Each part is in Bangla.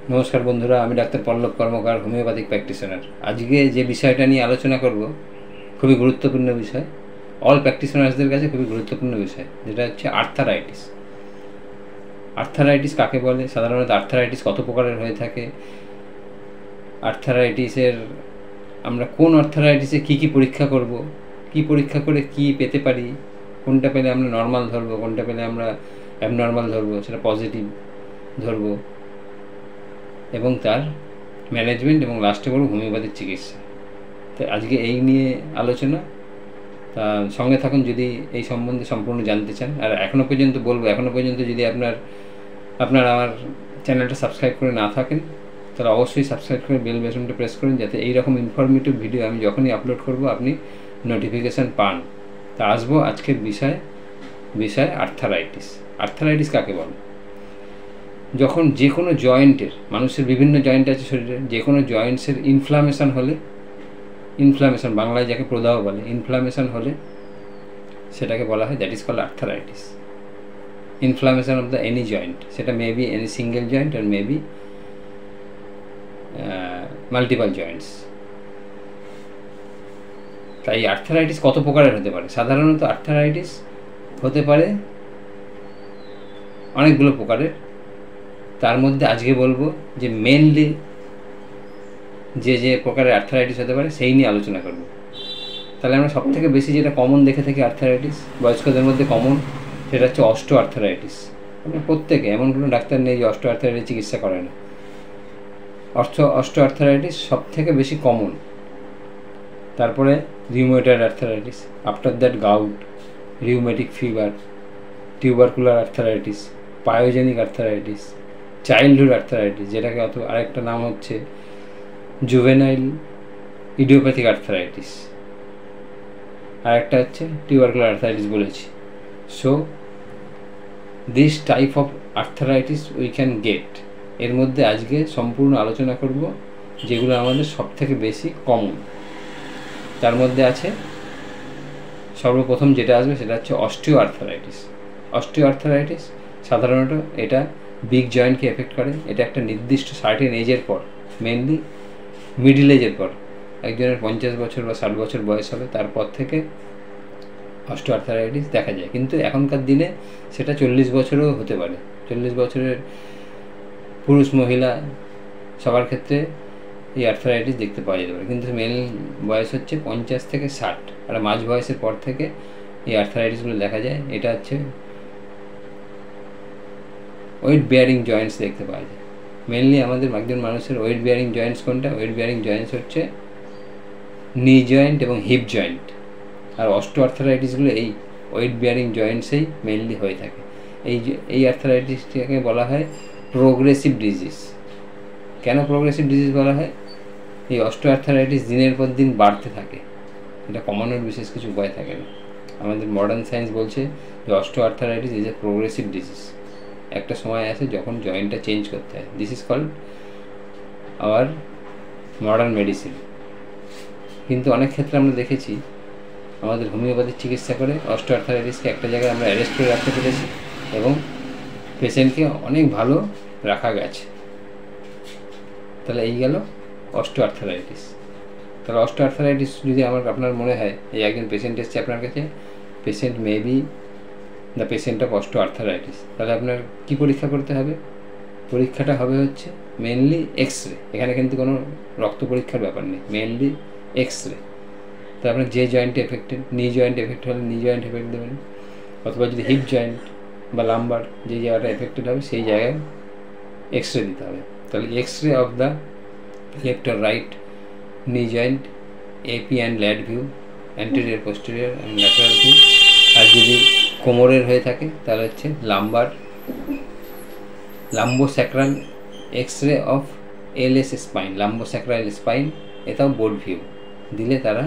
নমস্কার বন্ধুরা, আমি doctor Pallab Karmakar, homeopathic practitioner. আজকে যে বিষয়টা নিয়ে আলোচনা করব খুবই গুরুত্বপূর্ণ বিষয়, অল প্র্যাকটিশনার্সদের কাছে খুবই গুরুত্বপূর্ণ বিষয়, যেটা হচ্ছে আর্থারাইটিস। আর্থারাইটিস কাকে বলে, সাধারণত আর্থারাইটিস কত প্রকারের হয়ে থাকে, আর্থারাইটিসের আমরা কোন আর্থারাইটিসে কী কী পরীক্ষা করব, কি পরীক্ষা করে কি পেতে পারি, কোনটা পেলে আমরা নর্মাল ধরবো, কোনটা পেলে আমরা অ্যাবনর্মাল ধরবো, সেটা পজিটিভ ধরবো, এবং তার ম্যানেজমেন্ট, এবং লাস্টে বলব হোমিওপ্যাথিক চিকিৎসা। তো আজকে এই নিয়ে আলোচনা, তা সঙ্গে থাকুন যদি এই সম্বন্ধে সম্পূর্ণ জানতে চান। আর এখনও পর্যন্ত যদি আপনার আমার চ্যানেলটা সাবস্ক্রাইব করে না থাকেন, তাহলে অবশ্যই সাবস্ক্রাইব করে বেল বাটনটা প্রেস করুন, যাতে এইরকম ইনফরমেটিভ ভিডিও আমি যখনই আপলোড করব আপনি নোটিফিকেশান পান। তা আসবো আজকের বিষয় আর্থারাইটিস। আর্থারাইটিস কাকে বলে? যখন যে কোনো জয়েন্টের, মানুষের বিভিন্ন জয়েন্ট আছে শরীরে, যে কোনো জয়েন্টসের ইনফ্লামেশন হলে, ইনফ্লামেশন বাংলায় যাকে প্রদাহ বলে, ইনফ্লামেশন হলে সেটাকে বলা হয়, that is called arthritis. Inflammation of the any joint, সেটা may be any single joint আর মে বি মাল্টিপল জয়েন্টস। তাই আর্থারাইটিস কত প্রকারের হতে পারে? সাধারণত আর্থারাইটিস হতে পারে অনেকগুলো প্রকারের। তার মধ্যে আজকে বলবো যে মেনলি যে প্রকারের আর্থারাইটিস হতে পারে সেই নিয়ে আলোচনা করব। তাহলে আমরা সবথেকে বেশি যেটা কমন দেখে থাকি আর্থারাইটিস, বয়স্কদের মধ্যে কমন, সেটা হচ্ছে অস্টো আর্থারাইটিস। আমরা প্রত্যেকে, এমন কোনো ডাক্তার নেই যে অস্টো আর্থারাইটিস চিকিৎসা করে না। অস্টো আর্থারাইটিস সবথেকে বেশি কমন। তারপরে rheumatoid arthritis, after that gout, rheumatic fever, tubercular arthritis, pyogenic arthritis, childhood arthritis, যেটাকে আরেকটা নাম হচ্ছে জুভেনাইল ইডিওপ্যাথিক আর্থারাইটিস, আরেকটা হচ্ছে টিউবারকুলার আর্থারাইটিস বলেছি। So this type of arthritis we can get. এর মধ্যে আজকে সম্পূর্ণ আলোচনা করব যেগুলো আমাদের সবথেকে বেশি কমন। তার মধ্যে আছে সর্বপ্রথম যেটা আসবে সেটা হচ্ছে অস্টিও আর্থারাইটিস। অস্টিও আর্থারাইটিস সাধারণত এটা বিগ জয়েন্টকে এফেক্ট করে। এটা একটা নির্দিষ্ট সার্টেন এজের পর, মেনলি মিডল এজের পর, একজনের 50 বছর বা 60 বছর বয়স হবে, তারপর থেকে অস্টিও আর্থারাইটিস দেখা যায়। কিন্তু এখনকার দিনে সেটা 40 বছরেও হতে পারে। 40 বছরের পুরুষ মহিলা সবার ক্ষেত্রে এই আর্থারাইটিস দেখতে পাওয়া যেতে পারে, কিন্তু মেন বয়স হচ্ছে 50 থেকে 60, আর মাঝ বয়সের পর থেকে এই আর্থারাইটিসগুলো দেখা যায়। এটা হচ্ছে ওয়েট বিয়ারিং জয়েন্টস দেখতে পাওয়া যায়। মেনলি আমাদের একজন মানুষের ওয়েট বিয়ারিং জয়েন্টস কোনটা? ওয়েট বিয়ারিং জয়েন্টস হচ্ছে নি জয়েন্ট এবং হিপ জয়েন্ট। আর অস্টো আর্থারাইটিসগুলো এই ওয়েট বিয়ারিং জয়েন্টসেই মেনলি হয়ে থাকে। এই আর্থারাইটিসটাকে বলা হয় প্রোগ্রেসিভ ডিজিজ। কেন প্রোগ্রেসিভ ডিজিজ বলা হয়? এই অস্টো আর্থারাইটিস দিনের পর দিন বাড়তে থাকে, এটা কমানোর বিশেষ কিছু উপায় থাকে না। আমাদের মডার্ন সায়েন্স বলছে যে osteo arthritis is a progressive disease. একটা সময় আসে যখন জয়েন্টটা চেঞ্জ করতে হয়। This is called our modern medicine. কিন্তু অনেক ক্ষেত্রে আমরা দেখেছি আমাদের হোমিওপ্যাথিক চিকিৎসা করে অস্টো আর্থারাইটিসকে একটা জায়গায় আমরা অ্যারেস্ট করে রাখতে পেরেছি এবং পেশেন্টকে অনেক ভালো রাখা গেছে। তাহলে এই গেল অস্টো আর্থারাইটিস। তাহলে অস্টো আর্থারাইটিস যদি আপনার মনে হয় এই একজন পেশেন্ট এসছে আপনার কাছে, patient may be the patient of osteo arthritis, তাহলে আপনার কী পরীক্ষা করতে হবে? পরীক্ষাটা হবে হচ্ছে মেনলি এক্স-রে। এখানে কিন্তু কোনো রক্ত পরীক্ষার ব্যাপার নেই, মেনলি এক্স-রে। তো আপনার যে জয়েন্টে এফেক্টেড, নি জয়েন্ট এফেক্ট হলে নি জয়েন্ট এফেক্ট দেবেন, অথবা যদি হিপ জয়েন্ট বা লাম্বার যে জায়গাটা এফেক্টেড হবে সেই জায়গায় এক্স-রে দিতে হবে। তাহলে এক্স-রে অফ দ্য লেফট আর right knee joint, AP and lat view, anterior posterior and lateral view. আর যদি কোমরের হয়ে থাকে তাহলে হচ্ছে lumbosacral X-ray of LS spine, lumbosacral spine, এটাও বোর্ড ভিউ দিলে তারা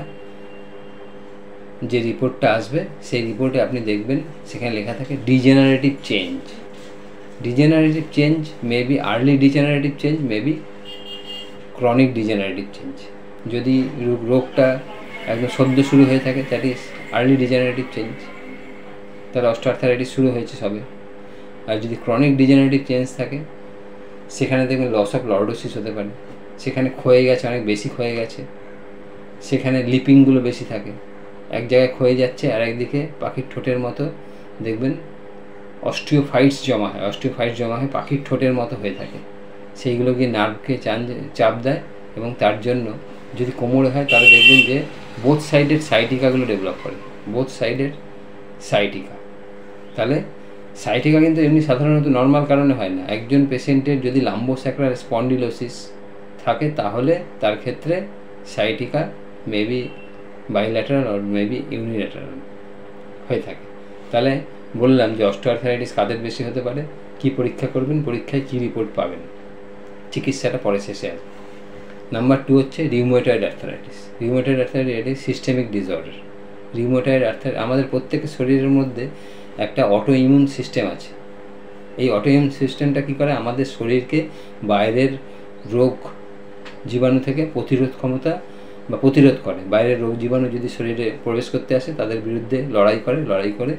যে রিপোর্টটা আসবে সেই রিপোর্টে আপনি দেখবেন সেখানে লেখা থাকে degenerative change. Degenerative change may be early degenerative change, may be chronic degenerative change. যদি রোগটা একদম সদ্য শুরু হয়ে থাকে, that is early degenerative change, তাহলে অস্টো আর্থারাইটিস শুরু হয়েছে সবে। আর যদি ক্রনিক ডিজেনারেটিভ চেঞ্জ থাকে সেখানে দেখবেন লস অফ লর্ডোসিস হতে পারে, সেখানে ক্ষয়ে গেছে, অনেক বেশি ক্ষয়ে গেছে, সেখানে লিপিংগুলো বেশি থাকে, এক জায়গায় ক্ষয়ে যাচ্ছে আর একদিকে পাখির ঠোঁটের মতো দেখবেন অস্টিওফাইটস জমা হয়, অস্টিওফাইটস জমা হয় পাখির ঠোঁটের মতো হয়ে থাকে, সেইগুলো গিয়ে নার্ভকে চাপ দেয় এবং তার জন্য যদি কোমরে হয় তাহলে দেখবেন যে বোথ সাইডের সাইটিকাগুলো ডেভেলপ করে, বোথ সাইডের সাইটিকা। তাহলে সাইটিকা কিন্তু এমনি সাধারণত নর্মাল কারণে হয় না, একজন পেশেন্টের যদি লাম্বোস্যাক্রাল স্পন্ডিলোসিস থাকে তাহলে তার ক্ষেত্রে সাইটিকা মেবি বাইল্যাটারাল আর মেবি ইউনিল্যাটারাল হয়ে থাকে। তাহলে বললাম যে অস্টিওআর্থ্রাইটিস কাদের বেশি হতে পারে, কি পরীক্ষা করবেন, পরীক্ষায় কী রিপোর্ট পাবেন, চিকিৎসাটা পরে শেষে আসবে। নাম্বার 2 হচ্ছে rheumatoid arthritis. Rheumatoid arthritis systemic disorder. Rheumatoid arthritis আমাদের প্রত্যেকের শরীরের মধ্যে একটা অটো ইমিউন সিস্টেম আছে। এই অটো ইমিউন সিস্টেমটা কী করে, আমাদের শরীরকে বাইরের রোগ জীবাণু থেকে প্রতিরোধ ক্ষমতা বা প্রতিরোধ করে। বাইরের রোগ জীবাণু যদি শরীরে প্রবেশ করতে আসে তাদের বিরুদ্ধে লড়াই করে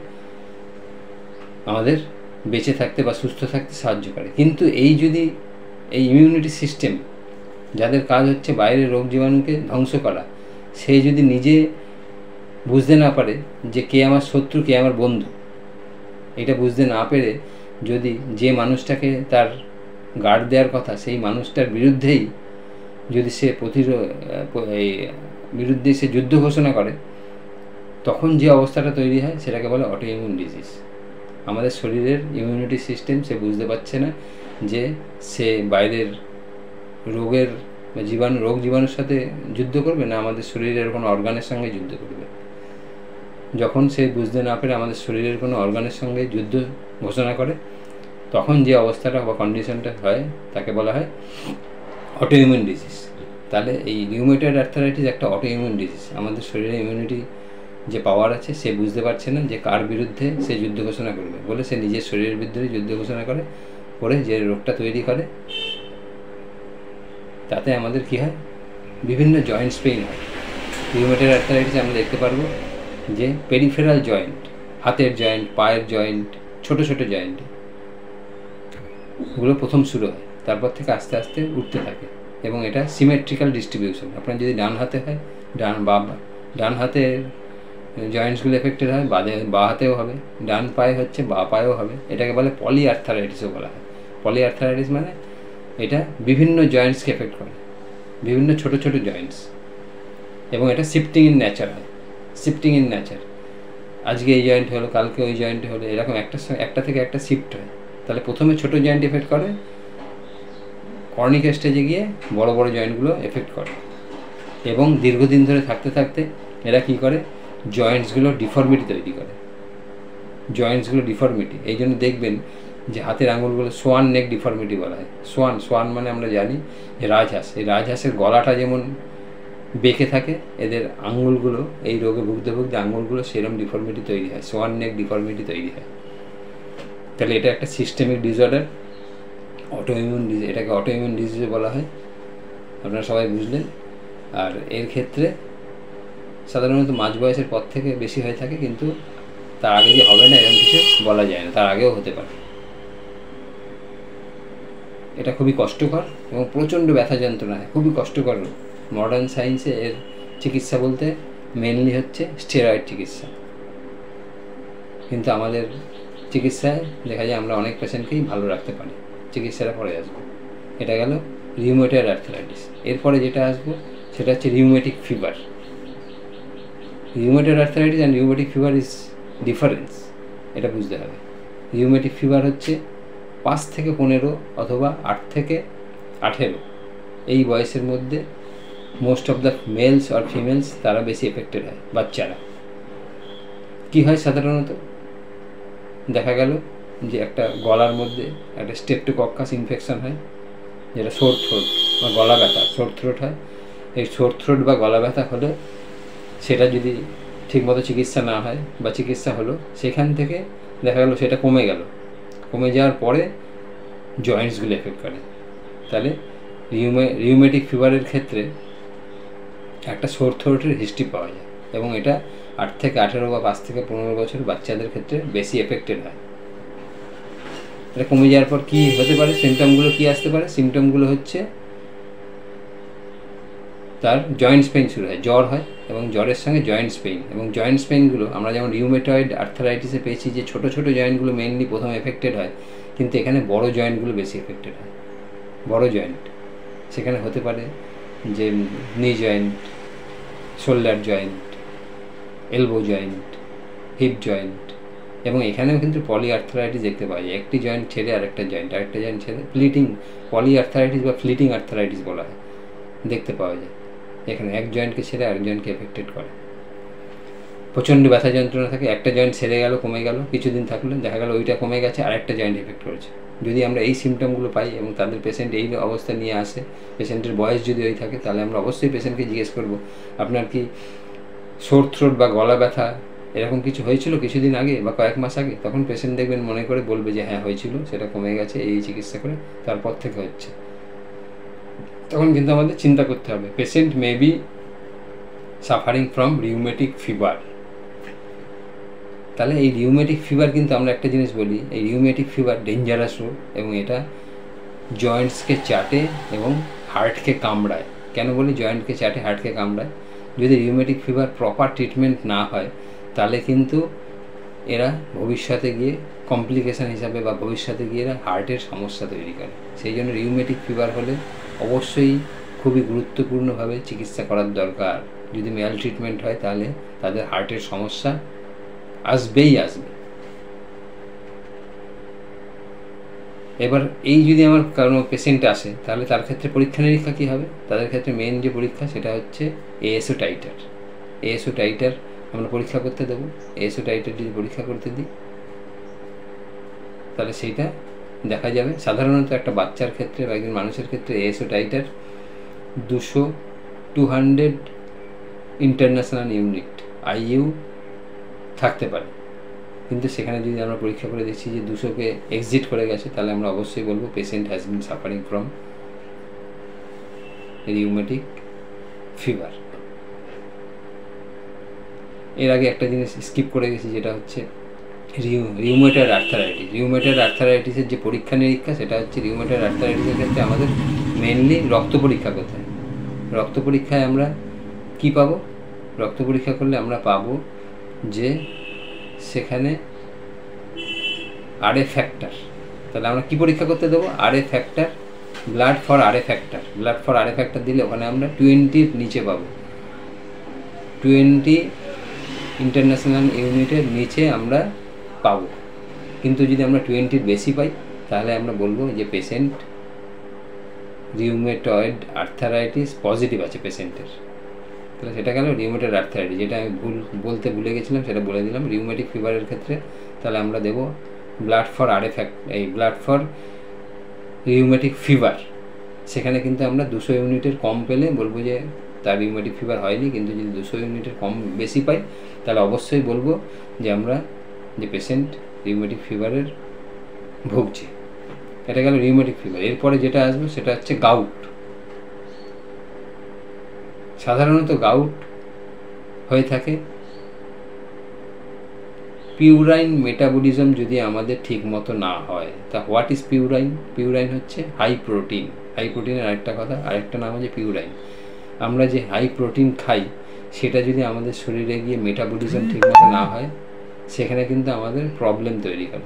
আমাদের বেঁচে থাকতে বা সুস্থ থাকতে সাহায্য করে। কিন্তু এই ইমিউনিটি সিস্টেম যাদের কাজ হচ্ছে বাইরের রোগ জীবাণুকে ধ্বংস করা, সে যদি নিজে বুঝতে না পারে যে কে আমার শত্রু কে আমার বন্ধু, এটা বুঝতে না পেরে যদি যে মানুষটাকে তার গার্ড দেওয়ার কথা সেই মানুষটার বিরুদ্ধেই যদি সে বিরুদ্ধে সে যুদ্ধ ঘোষণা করে, তখন যে অবস্থাটা তৈরি হয় সেটাকে বলে অটো ইমিউন ডিজিজ। আমাদের শরীরের ইমিউনিটি সিস্টেম সে বুঝতে পারছে না যে সে বাইরের রোগের রোগ জীবাণুর সাথে যুদ্ধ করবে না আমাদের শরীরের কোনো অর্গানের সঙ্গে যুদ্ধ করবে। যখন সে বুঝতে না পেরে আমাদের শরীরের কোনো অর্গানের সঙ্গে যুদ্ধ ঘোষণা করে, তখন যে অবস্থাটা বা কন্ডিশনটা হয় তাকে বলা হয় অটো ইমিউন ডিজিজ। তাহলে এই রিউমেটয়েড আর্থ্রাইটিস একটা অটো ইমিউন ডিজিজ। আমাদের শরীরে ইমিউনিটি যে পাওয়ার আছে সে বুঝতে পারছে না যে কার বিরুদ্ধে সে যুদ্ধ ঘোষণা করবে, বলে সে নিজের শরীরের বিরুদ্ধে যুদ্ধ ঘোষণা করে যে রোগটা তৈরি করে, তাতে আমাদের কী হয়, বিভিন্ন জয়েন্টস পেইন হয়। রিউমেটয়েড আর্থ্রাইটিসে আমরা দেখতে পারবো যে পেরিফেরাল জয়েন্ট, হাতের জয়েন্ট, পায়ের জয়েন্ট, ছোট ছোট জয়েন্ট ওগুলো প্রথম শুরু হয়, তারপর থেকে আস্তে আস্তে উঠতে থাকে এবং এটা সিমেট্রিক্যাল ডিস্ট্রিবিউশন। আপনার যদি ডান হাতে হয় ডান হাতের জয়েন্টসগুলো এফেক্টেড হয়, বাঁ হাতেও হবে, ডান পায়ে হচ্ছে বাঁ পায়েও হবে। এটাকে বলে পলি আর্থ্রাইটিসও বলা হয়। পলি আর্থ্রাইটিস মানে এটা বিভিন্ন জয়েন্টসকে এফেক্ট করে, বিভিন্ন ছোট ছোট জয়েন্টস, এবং এটা শিফটিং ইন নেচার হয়। শিফটিং ইন নেচার, আজকে এই জয়েন্ট হলো কালকে ওই জয়েন্টে হলো, এরকম একটা থেকে একটা শিফট হয়। তাহলে প্রথমে ছোট জয়েন্ট এফেক্ট করে, কর্নিক স্টেজে গিয়ে বড় বড় জয়েন্টগুলো এফেক্ট করে, এবং দীর্ঘদিন ধরে থাকতে থাকতে এরা কী করে, জয়েন্টসগুলো ডিফর্মিটি তৈরি করে। জয়েন্টসগুলো ডিফর্মিটি, এই জন্য দেখবেন যে হাতের আঙুলগুলো সোয়ান নেক ডিফর্মিটি বলা হয়। সোয়ান মানে আমরা জানি যে রাজহাঁস, এই রাজহাঁসের গলাটা যেমন বেঁকে থাকে, এদের আঙুলগুলো এই রোগে ভুগতে ভুগতে আঙুলগুলো সেরম ডিফর্মিটি তৈরি হয়, সোয়ান নেক ডিফর্মিটি তৈরি হয়। তাহলে এটা একটা systemic disorder, auto immune disease, এটাকে অটো ইমিউন ডিজিজ বলা হয়। আপনারা সবাই বুঝলেন। আর এর ক্ষেত্রে সাধারণত মাঝ বয়সের পর থেকে বেশি হয়ে থাকে, কিন্তু তার আগে যে হবে না এরকম কিছু বলা যায় না, তার আগেও হতে পারে। এটা খুবই কষ্টকর এবং প্রচণ্ড ব্যথা যন্ত্রণা, খুবই কষ্টকর রোগ। মডার্ন সায়েন্সে এর চিকিৎসা বলতে মেনলি হচ্ছে স্টেরয়েড চিকিৎসা, কিন্তু আমাদের চিকিৎসায় দেখা যায় আমরা অনেক পেশেন্টকেই ভালো রাখতে পারি। চিকিৎসাটা পরে আসবো। এটা গেল রিউমেটয়েড আর্থ্রাইটিস। এরপরে যেটা আসবো সেটা হচ্ছে rheumatic fever. Rheumatoid arthritis and rheumatic fever is difference, এটা বুঝতে হবে। রিউমেটিক ফিভার হচ্ছে 5 থেকে 15 অথবা 8 থেকে 18 এই বয়সের মধ্যে মোস্ট অফ দ্য মেলস আর ফিমেলস তারা বেশি এফেক্টেড হয়। বাচ্চারা কী হয়, সাধারণত দেখা গেল যে একটা গলার মধ্যে একটা স্ট্রেপ্টোকক্কাস ইনফেকশন হয়, যেটা সোর থ্রোট বা গলা ব্যথা, সোর থ্রোট হয়। এই সোর থ্রোট বা গলা ব্যথা হলে সেটা যদি ঠিকমতো চিকিৎসা না হয় বা চিকিৎসা হলো, সেখান থেকে দেখা গেল সেটা কমে যাওয়ার পরে জয়েন্টসগুলো এফেক্ট করে। তাহলে রিউমেটিক ফিভারের ক্ষেত্রে একটা সোর থ্রোটের হিস্ট্রি পাওয়া যায়, এবং এটা 8 থেকে 18 বা 5 থেকে 15 বছর বাচ্চাদের ক্ষেত্রে বেশি এফেক্টেড হয়। এটা কমে যাওয়ার পর কী হতে পারে, সিমটমগুলো কী আসতে পারে? সিমটমগুলো হচ্ছে তার জয়েন্টস পেইন শুরু হয়, জ্বর হয় এবং জ্বরের সঙ্গে জয়েন্টস পেইন। এবং জয়েন্টস পেইনগুলো আমরা যেমন রিউমেটয়েড আর্থারাইটিসে পেয়েছি যে ছোটো ছোটো জয়েন্টগুলো মেনলি প্রথম এফেক্টেড হয়, কিন্তু এখানে বড় জয়েন্টগুলো বেশি এফেক্টেড হয়। বড় জয়েন্ট সেখানে হতে পারে যে knee joint, shoulder joint, elbow joint, hip joint, এবং এখানেও কিন্তু পলি আর্থারাইটিস দেখতে পাওয়া যায়। একটি জয়েন্ট ছেড়ে আরেকটা জয়েন্ট ছেড়ে ফ্লিটিং পলি আর্থারাইটিস বা ফ্লিটিং আর্থারাইটিস বলা হয়, দেখতে পাওয়া যায়। এখানে এক জয়েন্টকে ছেড়ে আরেক জয়েন্টকে এফেক্টেড করে। প্রচণ্ড ব্যথা যন্ত্রণা থাকে, একটা জয়েন্ট ছেড়ে গেল, কমে গেল, কিছুদিন থাকলে দেখা গেল ওইটা কমে গেছে, আরেকটা জয়েন্ট এফেক্ট করেছে। যদি আমরা এই সিমটমগুলো পাই এবং তাদের পেশেন্ট এই অবস্থা নিয়ে আসে, পেশেন্টের বয়স যদি ওই থাকে, তাহলে আমরা অবশ্যই পেশেন্টকে জিজ্ঞেস করব, আপনার কি সোর থ্রোট বা গলা ব্যথা এরকম কিছু হয়েছিল কিছুদিন আগে বা কয়েক মাস আগে? তখন পেশেন্ট দেখবেন মনে করে বলবে যে হ্যাঁ হয়েছিল, সেটা কমে গেছে, এই চিকিৎসা করে তারপর থেকে হচ্ছে। তখন কিন্তু আমাদের চিন্তা করতে হবে, patient may be suffering from rheumatic fever. তাহলে এই রিউমেটিক ফিভার কিন্তু আমরা একটা জিনিস বলি, এই রিউমেটিক ফিভার ডেঞ্জারাস রোগ এবং এটা জয়েন্টসকে চাটে এবং হার্টকে কামড়ায়। কেন বলি জয়েন্টকে চাটে, হার্টকে কামড়ায়? যদি রিউমেটিক ফিভার প্রপার ট্রিটমেন্ট না হয়, তাহলে কিন্তু এরা ভবিষ্যতে গিয়ে কমপ্লিকেশান হিসাবে বা ভবিষ্যতে গিয়ে এরা হার্টের সমস্যা তৈরি করে। সেই জন্য রিউমেটিক ফিভার হলে অবশ্যই খুবই গুরুত্বপূর্ণভাবে চিকিৎসা করার দরকার। যদি ম্যাল ট্রিটমেন্ট হয়, তাহলে তাদের হার্টের সমস্যা আসবেই আসবে। এবার এই যদি আমার কোনো পেশেন্ট আসে, তাহলে তার ক্ষেত্রে পরীক্ষা নিরীক্ষা কী হবে? তাদের ক্ষেত্রে মেন যে পরীক্ষা সেটা হচ্ছে এএসও টাইটার। এএসও টাইটার আমরা পরীক্ষা করতে দেবো। এএসও টাইটার যদি পরীক্ষা করতে দিই, তাহলে সেইটা দেখা যাবে। সাধারণত একটা বাচ্চার ক্ষেত্রে বা একজন মানুষের ক্ষেত্রে ASO titre 200 international unit IU থাকতে পারে। কিন্তু সেখানে যদি আমরা পরীক্ষা করে দেখছি যে 200কে এক্সিট করে গেছে, তাহলে আমরা অবশ্যই বলবো patient has been suffering from rheumatic fever. এর আগে একটা জিনিস স্কিপ করে গেছি, যেটা হচ্ছে রিউমেটয়েড আর্থারাইটিস। রিউমেটয়েড আর্থারাইটিসের যে পরীক্ষা নিরীক্ষা, সেটা হচ্ছে রিউমেটয়েড আর্থারাইটিসের ক্ষেত্রে আমাদের মেনলি রক্ত পরীক্ষা করতে হয়। রক্ত পরীক্ষায় আমরা কি পাবো? রক্ত পরীক্ষা করলে আমরা পাবো যে সেখানে আরএ ফ্যাক্টর। তাহলে আমরা কি পরীক্ষা করতে দেবো? RA factor, blood for RA factor. Blood for RA factor দিলে ওখানে আমরা 20 নিচে পাবো, 20 ইন্টারন্যাশনাল ইউনিটের নিচে আমরা পাবো। কিন্তু যদি আমরা 20 বেশি পাই, তাহলে আমরা বলবো যে পেশেন্ট রিউমেটয়েড আর্থারাইটিস পজিটিভ আছে পেশেন্টের। তাহলে সেটা গেল রিউমেটয়েড আর্থারাইটিস। যেটা আমি বলতে ভুলে গেছিলাম, সেটা বলে দিলাম। রিউমেটিক ফিভারের ক্ষেত্রে তাহলে আমরা দেবো ব্লাড ফর আরএ ফ্যাক্টর, এই ব্লাড ফর রিউমেটিক ফিভার। সেখানে কিন্তু আমরা 200 ইউনিটের কম পেলে বলবো যে তার রিউমেটিক ফিভার হয়নি। কিন্তু যদি 200 ইউনিটের কম বেশি পাই, তাহলে অবশ্যই বলবো যে আমরা যে পেশেন্ট রিউমেটিক ফিভারের ভুগছে। এটা গেল রিউমেটিক ফিভার। এরপরে যেটা আসবে সেটা হচ্ছে গাউট। সাধারণত গাউট হয়ে থাকে পিউরাইন মেটাবলিজম যদি আমাদের ঠিক মতো না হয়। তা হোয়াট ইজ পিউরাইন? পিউরাইন হচ্ছে হাই প্রোটিন। হাই প্রোটিনের আরেকটা কথা, আরেকটা নাম হচ্ছে পিউরাইন। আমরা যে হাই প্রোটিন খাই, সেটা যদি আমাদের শরীরে গিয়ে মেটাবলিজম ঠিক মতো না হয়, সেখানে কিন্তু আমাদের প্রবলেম তৈরি করে।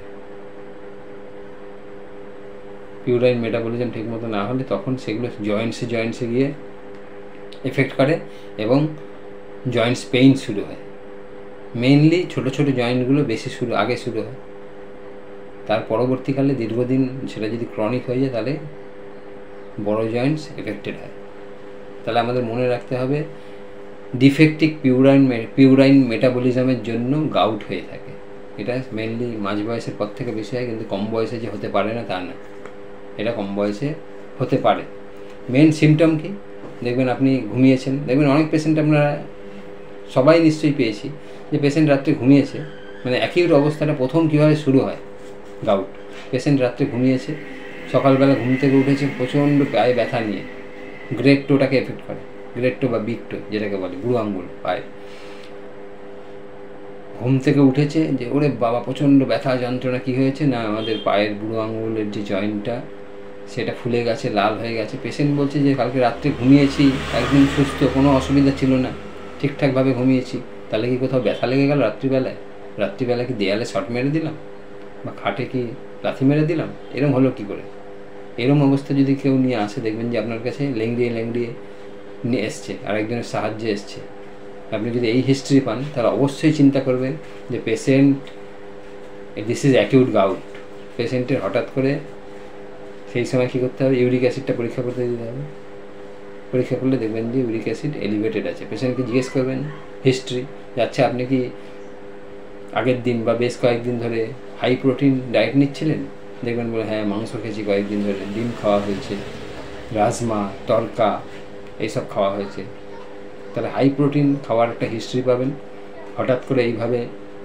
পিউরাইন মেটাবলিজম ঠিক মতো না হলে তখন সেগুলো জয়েন্টসে গিয়ে এফেক্ট করে এবং জয়েন্টস পেইন শুরু হয়। মেইনলি ছোটো ছোটো জয়েন্টগুলো বেশি আগে শুরু হয়, তার পরবর্তীকালে দীর্ঘদিন সেটা যদি ক্রনিক হয়ে যায়, তাহলে বড় জয়েন্টস এফেক্টেড হয়। তাহলে আমাদের মনে রাখতে হবে ডিফেক্টিভ পিউরাইন মেটাবলিজমের জন্য গাউট হয়ে থাকে। এটা মেনলি মাঝ বয়সের পর থেকে বেশি হয়, কিন্তু কম বয়সে যে হতে পারে না তা না, এটা কম বয়সে হতে পারে। মেন সিমটম কি? দেখবেন আপনি ঘুমিয়েছেন, দেখবেন অনেক পেশেন্ট আমরা সবাই নিশ্চয়ই পেয়েছি যে পেশেন্ট রাত্রে ঘুমিয়েছে, মানে অ্যাকিউট অবস্থাটা প্রথম কীভাবে শুরু হয় গাউট। পেশেন্ট রাত্রে ঘুমিয়েছে, সকালবেলা ঘুম থেকে উঠেছে প্রচণ্ড পায়ে ব্যথা নিয়ে, গ্রেট টোটাকে এফেক্ট করে, গ্রেট টো বা বিগ টো যেটাকে বলে, বুড়ো আঙ্গুল পায়ে। ঘুম থেকে উঠেছে যে ওরে বাবা প্রচণ্ড ব্যথা যন্ত্রণা, কী হয়েছে না আমাদের পায়ের বুড়ো আঙুলের যে জয়েন্টটা সেটা ফুলে গেছে, লাল হয়ে গেছে। পেশেন্ট বলছে যে কালকে রাত্রে ঘুমিয়েছি, একদিন সুস্থ, কোনো অসুবিধা ছিল না, ঠিকঠাকভাবে ঘুমিয়েছি, তাহলে কি কোথাও ব্যথা লেগে গেল রাত্রিবেলায়? রাত্রিবেলা কি দেয়ালে শট মেরে দিলাম বা খাটে কি লাথি মেরে দিলাম? এরম হলো কী করে? এরম অবস্থা যদি কেউ নিয়ে আসে, দেখবেন যে আপনার কাছে লেংড়িয়ে নিয়ে এসছে, আরেকজনের সাহায্যে এসছে। আপনি যদি এই হিস্ট্রি পান তাহলে অবশ্যই চিন্তা করবেন যে patient, this is acute gout. পেশেন্টের হঠাৎ করে সেই সময় কী করতে হবে? ইউরিক অ্যাসিডটা পরীক্ষা করতে দিতে হবে। পরীক্ষা করলে দেখবেন যে ইউরিক অ্যাসিড এলিভেটেড আছে। পেশেন্টকে জিজ্ঞেস করবেন হিস্ট্রি, যাচ্ছে আপনি কি আগের দিন বা বেশ কয়েকদিন ধরে হাই প্রোটিন ডায়েট নিচ্ছিলেন? দেখবেন বলে হ্যাঁ, মাংস খেয়েছি কয়েকদিন ধরে, ডিম খাওয়া হয়েছে, রাজমা, তড়কা এইসব খাওয়া হয়েছে। তাহলে হাই প্রোটিন খাওয়ার একটা হিস্ট্রি পাবেন। হঠাৎ করে এইভাবে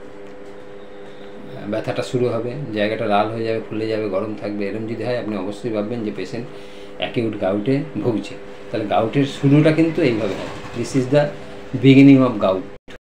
ব্যথাটা শুরু হবে, জায়গাটা লাল হয়ে যাবে, ফুলে যাবে, গরম থাকবে, এরকম যদি হয় আপনি অবশ্যই ভাববেন যে পেশেন্ট অ্যাকিউট গাউটে ভুগছে। তাহলে গাউটের শুরুটা কিন্তু এইভাবে হয়, this is the beginning of gout.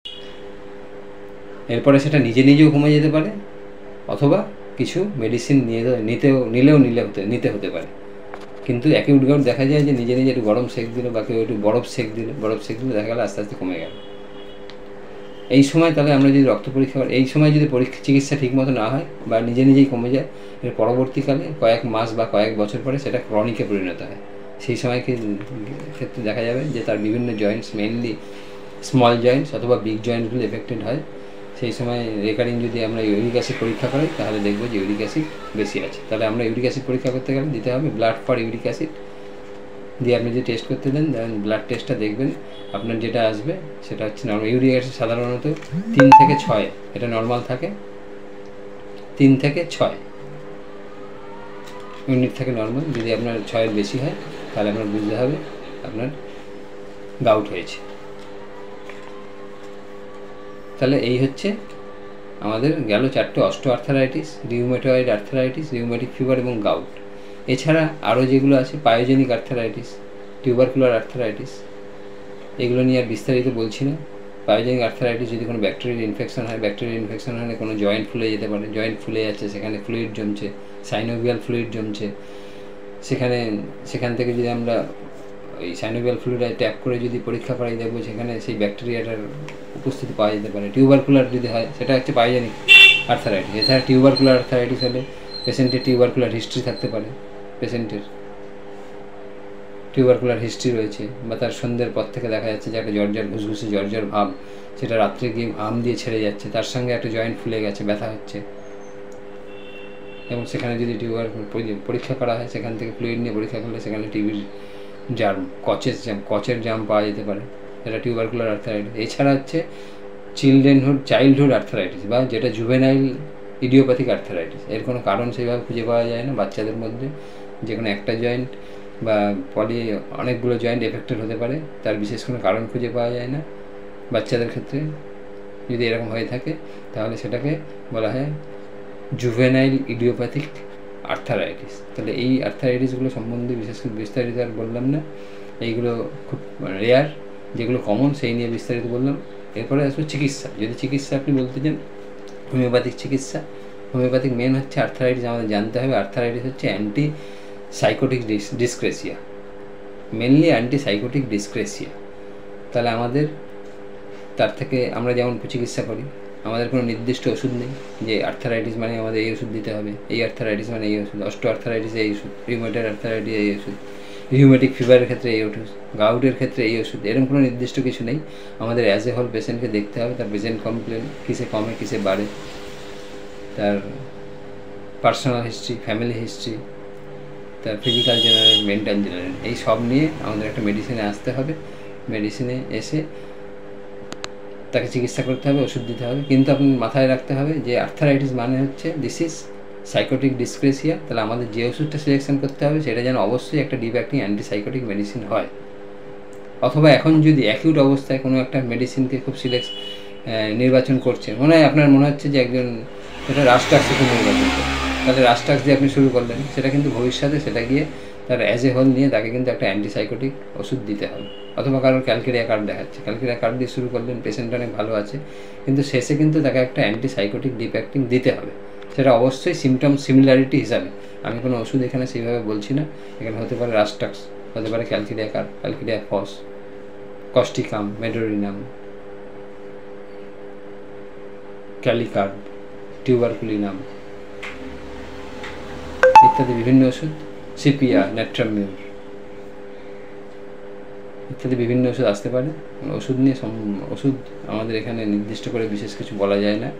এরপরে সেটা নিজেও কমে যেতে পারে, অথবা কিছু মেডিসিন নিতে হতে পারে। কিন্তু অ্যাকিউট গাউট দেখা যায় যে নিজে একটু গরম সেক দিল বা কেউ একটু বরফ সেক দিলে দেখা গেল আস্তে আস্তে কমে গেল। এই সময় তাহলে আমরা যদি রক্ত পরীক্ষা করি, এই সময় যদি চিকিৎসা ঠিকমতো না হয় বা নিজেই কমে যায়, এর পরবর্তীকালে কয়েক মাস বা কয়েক বছর পরে সেটা ক্রনিকে পরিণত হয়। সেই সময় ক্ষেত্রে দেখা যাবে যে তার বিভিন্ন জয়েন্টস, মেইনলি স্মল জয়েন্টস অথবা বিগ জয়েন্টসগুলো এফেক্টেড হয়। সেই সময় রেকারিং যদি আমরা ইউরিক অ্যাসিড পরীক্ষা করি তাহলে দেখব যে ইউরিক অ্যাসিড বেশি আছে। তাহলে আমরা ইউরিক অ্যাসিড পরীক্ষা করতে গেলে দিতে হবে ব্লাড ফর ইউরিক অ্যাসিড। দিয়ে আপনি যদি টেস্ট করতে দেন, ব্লাড টেস্টটা দেখবেন আপনার যেটা আসবে সেটা হচ্ছে নর্মাল। ইউরিক অ্যাসিড সাধারণত 3 থেকে 6, এটা নর্মাল থাকে 3 থেকে 6 ইউনিট থাকে নর্মাল। যদি আপনার 6-এর বেশি হয় তাহলে আপনার বুঝতে হবে আপনার গাউট হয়েছে। তাহলে এই হচ্ছে আমাদের গেল 4টে: osteoarthritis, rheumatoid arthritis, rheumatic fever এবং গাউট। এছাড়া আরও যেগুলো আছে, পায়োজেনিক আর্থ্রাইটিস, টিউবারকুলার আর্থ্রাইটিস, এগুলো নিয়ে আর বিস্তারিত বলছি না। পায়োজেনিক আর্থ্রাইটিস যদি কোনো ব্যাকটেরিয়াল ইনফেকশন হয়, হলে কোনো জয়েন্ট ফুলে যেতে পারে, জয়েন্ট ফুলে যাচ্ছে, সেখানে ফ্লুইড জমছে, সাইনোভিয়াল ফ্লুইড জমছে, সেখান থেকে যদি আমরা ওই সাইনোভিয়াল ফ্লুইড ট্যাপ করে যদি পরীক্ষা করাই দেখবো সেখানে সেই ব্যাকটেরিয়াটার উপস্থিতি পাওয়া যেতে পারে। টিউবারকুলার যদি হয় সেটা হচ্ছে পায়োজেনিক আর্থ্রাইটিস। এছাড়া টিউবারকুলার আর্থ্রাইটিস হলে পেশেন্টের টিউবারকুলার হিস্ট্রি থাকতে পারে, পেশেন্টের টিউবারকুলার হিস্ট্রি রয়েছে, বা তার সন্ধ্যের পর থেকে দেখা যাচ্ছে যে একটা ঘুসঘুসে জ্বর ভাব, সেটা রাত্রে গিয়ে ঘাম দিয়ে ছেড়ে যাচ্ছে, তার সঙ্গে একটা জয়েন্ট ফুলে গেছে, ব্যথা হচ্ছে, এবং সেখানে যদি পরীক্ষা করা হয়, সেখান থেকে ফ্লুইড নিয়ে পরীক্ষা করলে সেখানে টিবির জার্ম, কচের জার্ম পাওয়া যেতে পারে, যেটা টিউবারকুলার আর্থ্রাইটিস। এছাড়া হচ্ছে চাইল্ডহুড আর্থ্রাইটিস, বা যেটা জুভেনাইল ইডিওপ্যাথিক আর্থ্রাইটিস। এর কোনো কারণ সেইভাবে খুঁজে পাওয়া যায় না। বাচ্চাদের মধ্যে যে কোনো একটা জয়েন্ট বা অনেকগুলো জয়েন্ট এফেক্টেড হতে পারে, তার বিশেষ কোনো কারণ খুঁজে পাওয়া যায় না বাচ্চাদের ক্ষেত্রে। যদি এরকম হয়ে থাকে তাহলে সেটাকে বলা হয় জুভেনাইল ইডিওপ্যাথিক আর্থ্রাইটিস। তাহলে এই আর্থ্রাইটিসগুলো সম্বন্ধে বিস্তারিত আর বললাম না, এইগুলো খুব রেয়ার। যেগুলো কমন সেই নিয়ে বিস্তারিত বললাম। এরপরে আসবে চিকিৎসা। যদি চিকিৎসা আপনি বলতে চান, হোমিওপ্যাথিক চিকিৎসা। হোমিওপ্যাথিক মেন হচ্ছে আর্থ্রাইটিস আমাদের জানতে হবে। আর্থ্রাইটিস হচ্ছে sycotic dyscrasia, mainly sycotic dyscrasia. তাহলে আমাদের তার থেকে আমরা যেমন চিকিৎসা করি, আমাদের কোনো নির্দিষ্ট ওষুধ নেই যে আর্থ্রাইটিস মানে আমাদের এই ওষুধ দিতে হবে, এই আর্থ্রাইটিস মানে এই ওষুধ, অস্টিওআর্থ্রাইটিসে এই ওষুধ, রিউমেটয়েড আর্থ্রাইটিস এই ওষুধ, রিউমেটিক ফিভারের ক্ষেত্রে এই ওষুধ, গাউটের ক্ষেত্রে এই ওষুধ, এরকম কোনো নির্দিষ্ট কিছু নেই। আমাদের অ্যাজ এ হোল পেশেন্টকে দেখতে হবে, তার পেশেন্ট কমপ্লেন কিসে কমে কিসে বাড়ে, তার পার্সোনাল হিস্ট্রি, ফ্যামিলি হিস্ট্রি, তার ফিজিক্যাল জেনারেল, মেন্টাল জেনারেল, এই সব নিয়ে আমাদের একটা মেডিসিনে আসতে হবে। মেডিসিনে এসে তাকে চিকিৎসা করতে হবে, ওষুধ দিতে হবে। কিন্তু আপনি মাথায় রাখতে হবে যে আর্থ্রাইটিস মানে হচ্ছে দিস ইজ সাইকোটিক ডিসক্রেসিয়া। তাহলে আমাদের যে ওষুধটা সিলেকশন করতে হবে সেটা যেন অবশ্যই একটা ডিপ অ্যাক্টিং অ্যান্টিসাইকোটিক মেডিসিন হয়। অথবা এখন যদি অ্যাকিউট অবস্থায় কোনো একটা মেডিসিনকে খুব নির্বাচন করছে, আপনার মনে হচ্ছে যে একজন সেটা রাস্টাক্স নির্বাচন করে, তাহলে রাস্টাক্স দিয়ে আপনি শুরু করলেন, সেটা কিন্তু ভবিষ্যতে সেটা গিয়ে তার অ্যাজ এ হোল নিয়ে তাকে কিন্তু একটা অ্যান্টিসাইকোটিক ওষুধ দিতে হবে। অথবা কারোর ক্যালকেরিয়া কার্ড দেখাচ্ছে, ক্যালকেরিয়া কার্ড দিয়ে শুরু করলেন, পেশেন্ট অনেক ভালো আছে, কিন্তু শেষে কিন্তু তাকে একটা অ্যান্টিসাইকোটিক ডিপ অ্যাক্টিং দিতে হবে। সেটা অবশ্যই সিমটম সিমিলারিটি হিসাবে, আমি কোনো ওষুধ এখানে সেইভাবে বলছি না। এখানে হতে পারে রাস্টাক্স, হতে পারে ক্যালকেরিয়া কার্ড, ক্যালকেরিয়া ফস, কস্টিকাম, মেডোরিনাম, ক্যালিকার্ড, টিউবারকুলিনাম ইত্যাদি বিভিন্ন ওষুধ, সিপিয়া, নেট্রামিউর ইত্যাদি বিভিন্ন ওষুধ আসতে পারে। ওষুধ নিয়ে ওষুধ আমাদের এখানে নির্দিষ্ট করে বিশেষ কিছু বলা যায় না,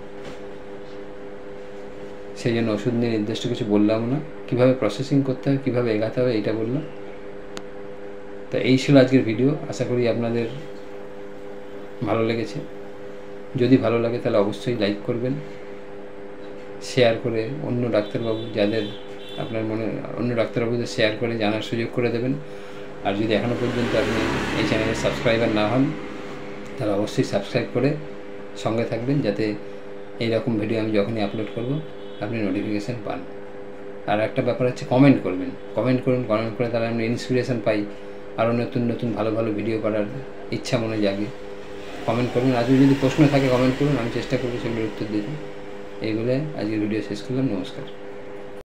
সেই জন্য ওষুধ নিয়ে নির্দিষ্ট কিছু বললাম না। কীভাবে প্রসেসিং করতে হবে, কীভাবে এগাতে হবে, এইটা বললাম। তা এই ছিল আজকের ভিডিও। আশা করি আপনাদের ভালো লেগেছে। যদি ভালো লাগে তাহলে অবশ্যই লাইক করবেন, শেয়ার করে অন্য ডাক্তারবাবু যাদের আপনার মনে, অন্য ডাক্তারবাবুদের শেয়ার করে জানার সুযোগ করে দেবেন। আর যদি এখনও পর্যন্ত আপনি এই চ্যানেলের সাবস্ক্রাইবার না হন তাহলে অবশ্যই সাবস্ক্রাইব করে সঙ্গে থাকবেন, যাতে এইরকম ভিডিও আমি যখনই আপলোড করব আপনি নোটিফিকেশান পান। আর একটা ব্যাপার হচ্ছে কমেন্ট করবেন, কমেন্ট করুন, কমেন্ট করে তাহলে আমি ইন্সপিরেশান পাই, আরও নতুন নতুন ভালো ভালো ভিডিও করার ইচ্ছা মনে জাগে। কমেন্ট করুন, আজও যদি প্রশ্ন থাকে কমেন্ট করুন, আমি চেষ্টা করবো সেগুলোর উত্তর দিতে। এইগুলো আজকের ভিডিও শেষ করলাম। নমস্কার।